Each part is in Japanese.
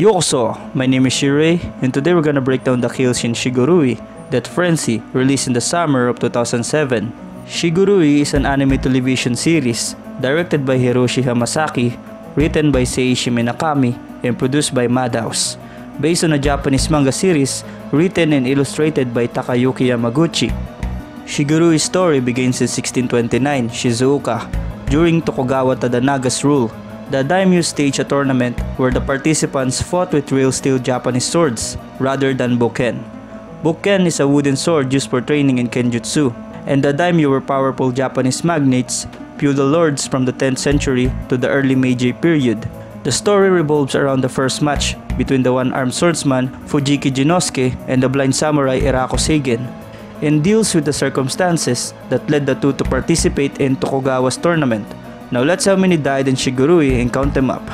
Yokoso, my name is Shirei, and today we're gonna break down the Kyoushin Shigurui, Death Frenzy, released in the summer of 2007. Shigurui is an anime television series directed by Hiroshi Hamasaki, written by Seiichi Minakami, and produced by Madhouse, based on a Japanese manga series written and illustrated by Takayuki Yamaguchi. Shigurui's story begins in 1629 Shizuoka, during Tokugawa Tadanaga's rule. The daimyo staged a tournament where the participants fought with real steel Japanese swords rather than bokken. Bokken is a wooden sword used for training in kenjutsu, and the daimyo were powerful Japanese magnates, feudal lords from the 10th century to the early Meiji period. The story revolves around the first match between the one-armed swordsman Fujiki Jinosuke and the blind samurai Erako Seigen, and deals with the circumstances that led the two to participate in Tokugawa's tournament. Now let's see how many died in Shigurui and count them up.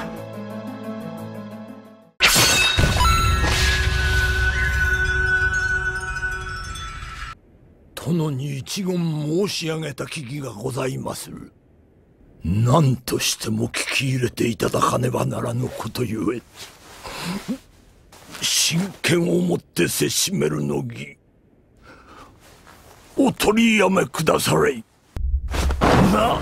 Tonoに一言申し上げたき儀がございまする。何としても聞き入れていただかねばならぬことゆえ、真剣をもってせしめるの儀、お取りやめくだされ。な。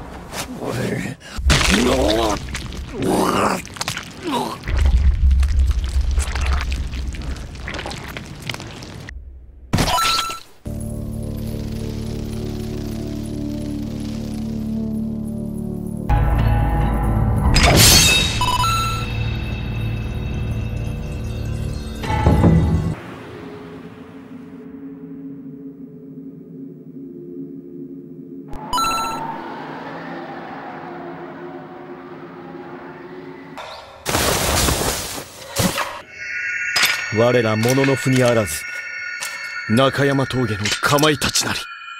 我ら者のふにあらず、中山峠のかまいたちなり。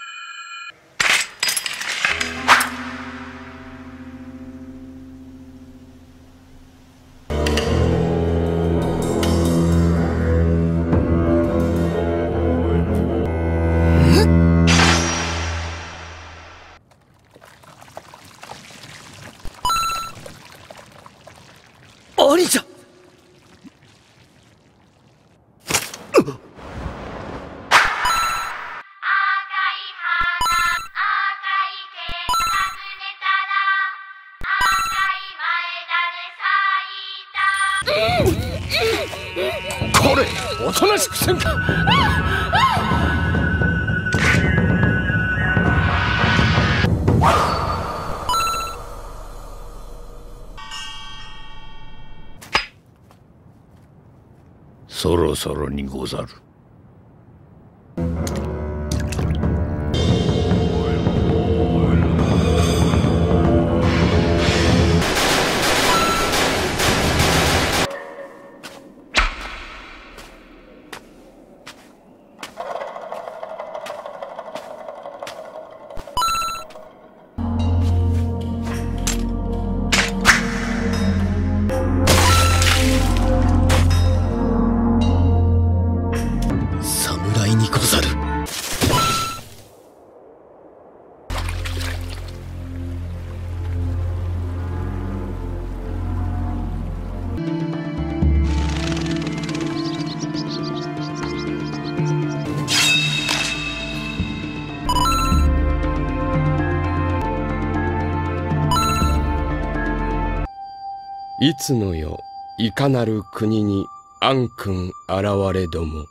兄者。これおとなしくせんか。そろそろにござる。 にござる。 いつの世いかなる国に暗君現れども、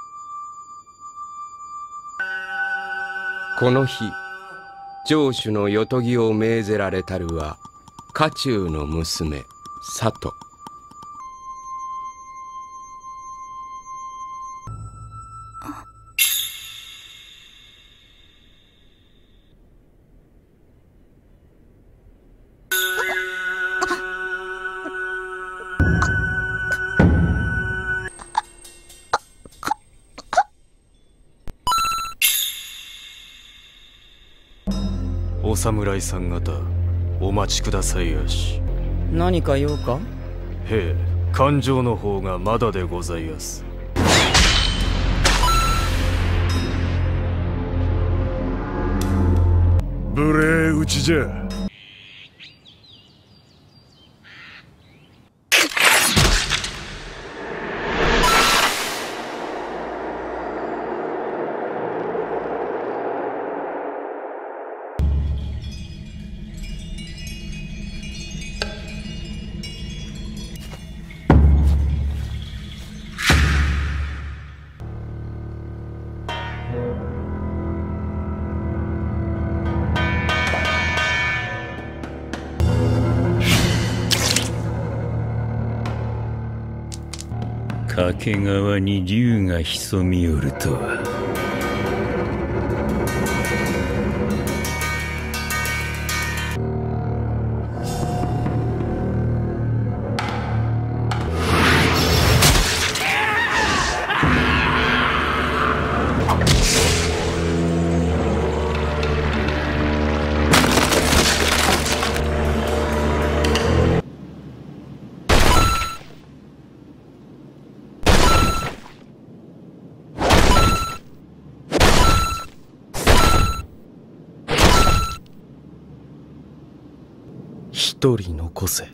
この日城主の夜とぎを命ぜられたるは家中の娘佐都。 お侍さん方、お待ちくださいやし。 何か用か？ へえ、勘定の方がまだでございやす。 無礼討ちじゃ。 掛川に竜が潜みおるとは。 一人残せ。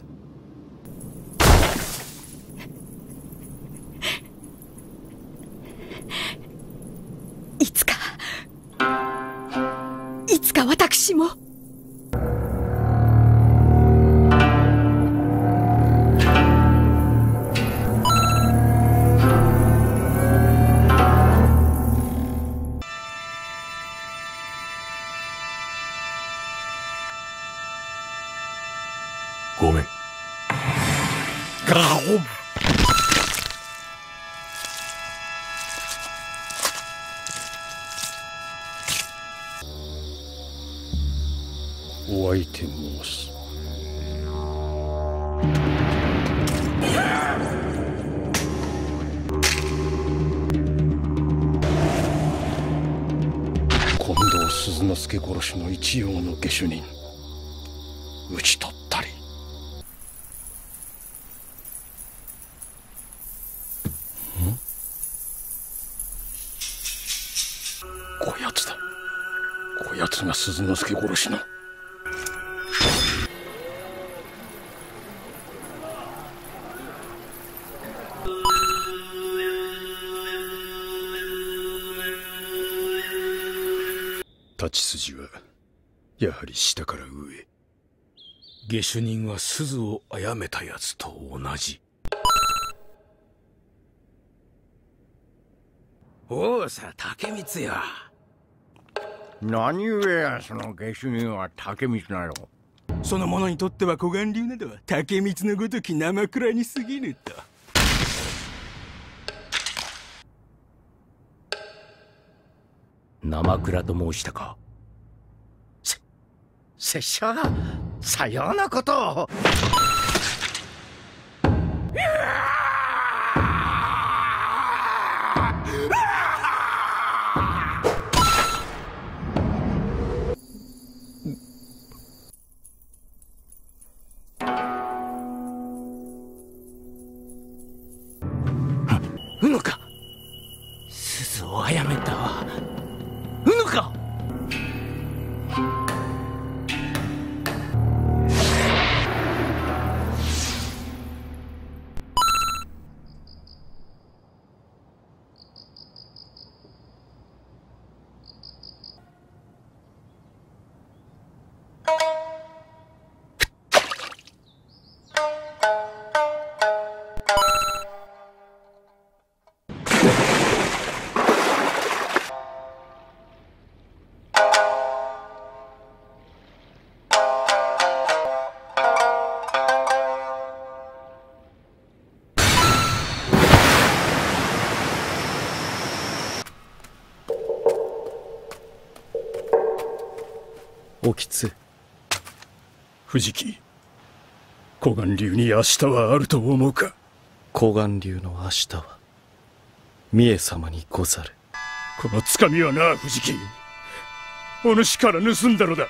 いつか私も。 ごめん。ガオン。 お相手申す。近藤鈴之助殺しの一葉の下手人討ち取ったり。こやつだ。こやつが鈴之助殺しの。立ち筋はやはり下から上。 下手人は鈴を殺めたやつと同じ。 おうさ竹光よ。 何故その下手人は竹光なの。 その者にとっては小眼流などは竹光のごとき生蔵に過ぎぬと。 生蔵と申したか。拙者がさようなことを。 うぬか。鈴を殺めたわ。うぬか。 おきつ。藤木、小眼流に明日はあると思うか。小眼流の明日は三重様にござる。このつかみはな、藤木、お主から盗んだのだ。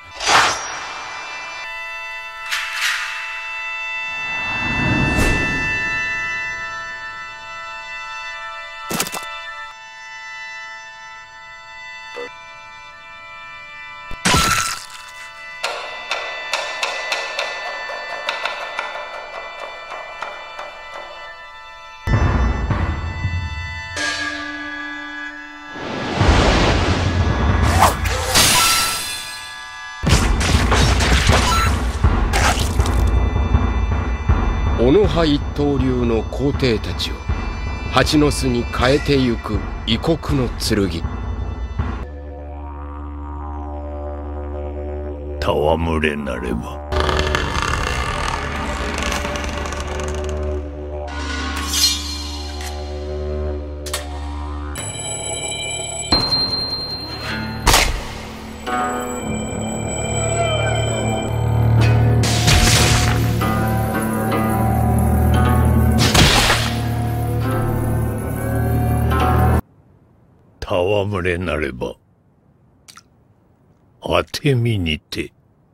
小野派一刀流の皇帝たちを蜂の巣に変えてゆく異国の剣。 戯れなれば。 戯れなれば当て身にて。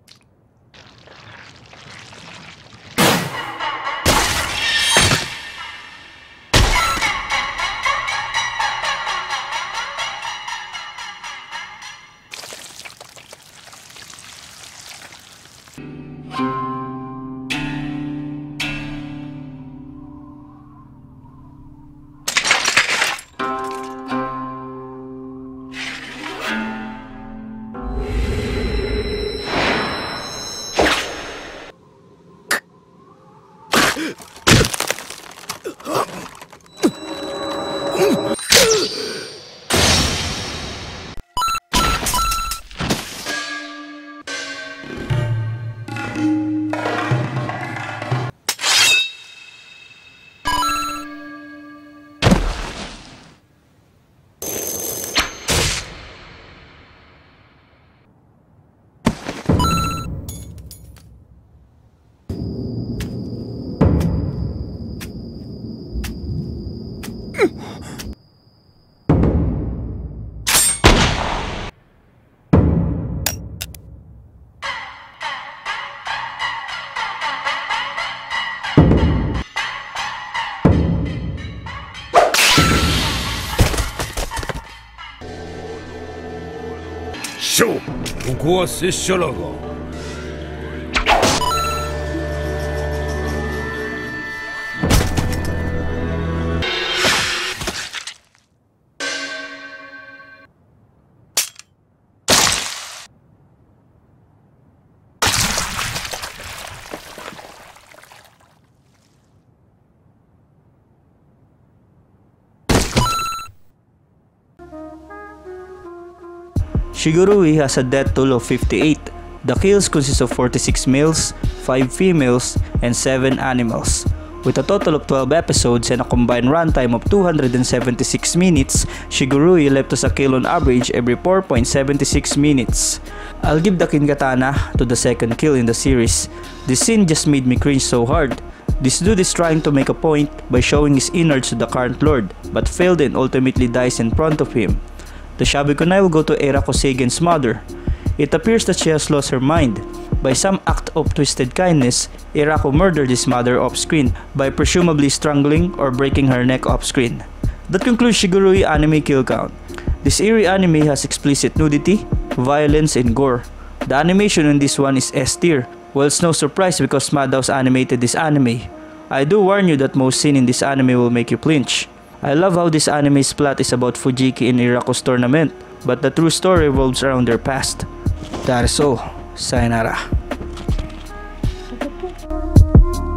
師匠、ここは拙者らが。 Shigurui has a death toll of 58. The kills consist of 46 males, 5 females, and 7 animals. With a total of 12 episodes and a combined runtime of 276 minutes, Shigurui left us a kill on average every 4.76 minutes. I'll give the Kinkatana to the second kill in the series. This scene just made me cringe so hard. This dude is trying to make a point by showing his innards to the current lord, but failed and ultimately dies in front of him. The Shabikunai will go to Eirako Seigen's mother. It appears that she has lost her mind. By some act of twisted kindness, Eirako murdered his mother off-screen by presumably strangling or breaking her neck off-screen. That concludes Shigurui anime kill count. This eerie anime has explicit nudity, violence, and gore. The animation in this one is S tier. Well, it's no surprise because Madhouse animated this anime. I do warn you that most scenes in this anime will make you flinch. I love how this anime's plot is about Fujiki and Irako's tournament, but the true story revolves around their past. That is all. Sayonara.